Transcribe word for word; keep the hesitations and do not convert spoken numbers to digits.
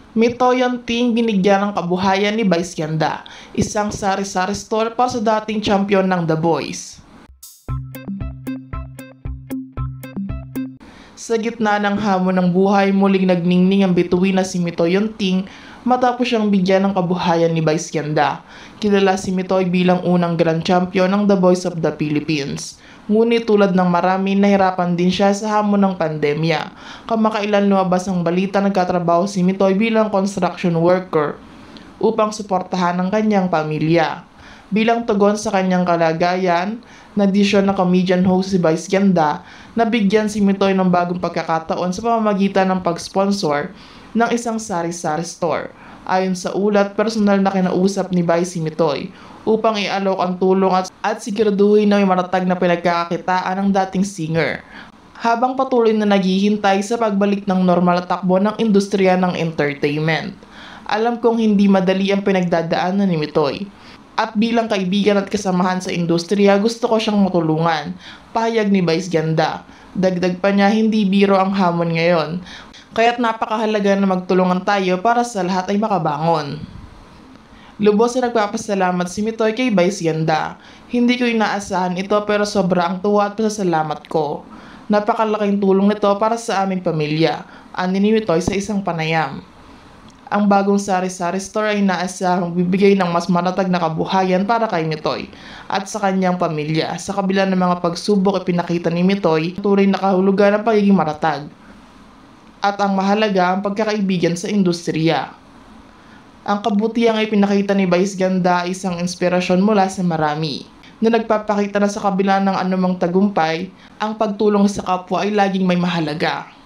Mitoy Ting binigyan ng kabuhayan ni Vice Ganda, isang sari-sari store para sa dating champion ng The Boys. Sa gitna ng hamon ng buhay, muling nagningning ang bituin na si Mitoy Ting matapos siyang bigyan ng kabuhayan ni Vice Ganda. Kilala si Mitoy bilang unang Grand Champion ng The Voice of the Philippines. Ngunit tulad ng marami, nahirapan din siya sa hamon ng pandemya. Kamakailan lumabas ang balita nagkatrabaho si Mitoy bilang construction worker upang suportahan ang kanyang pamilya. Bilang tugon sa kanyang kalagayan, nagdesisyon na comedian host si Vice Ganda na bigyan si Mitoy ng bagong pagkakataon sa pamamagitan ng pag-sponsor ng isang sari-sari store. Ayon sa ulat, personal na kinausap ni Vice si Mitoy upang i-alok ang tulong at, at siguraduhin na may matatag na pinagkakakitaan ng dating singer, habang patuloy na naghihintay sa pagbalik ng normal na takbo ng industriya ng entertainment. Alam kong hindi madali ang pinagdadaanan ni Mitoy, at bilang kaibigan at kasamahan sa industriya, gusto ko siyang matulungan, pahayag ni Vice Ganda. Dagdag pa niya, hindi biro ang hamon ngayon, kaya't napakahalaga na magtulungan tayo para sa lahat ay makabangon. Lubos na nagpapasalamat si Mitoy kay Vice Ganda. Hindi ko inaasahan ito pero sobra ang tuwa at pasasalamat ko. Napakalaking tulong nito para sa aming pamilya, ani ni Mitoy sa isang panayam. Ang bagong sari-sari store ay inaasahang bibigay ng mas matatag na kabuhayan para kay Mitoy at sa kanyang pamilya. Sa kabila ng mga pagsubok, ipinakita ni Mitoy ang tunay na kahulugan ng pagiging matatag at ang mahalaga ang pagkakaibigan sa industriya. Ang kabutihang ay pinakita ni Vice Ganda ay isang inspirasyon mula sa marami, na nagpapakita na sa kabila ng anumang tagumpay, ang pagtulong sa kapwa ay laging may mahalaga.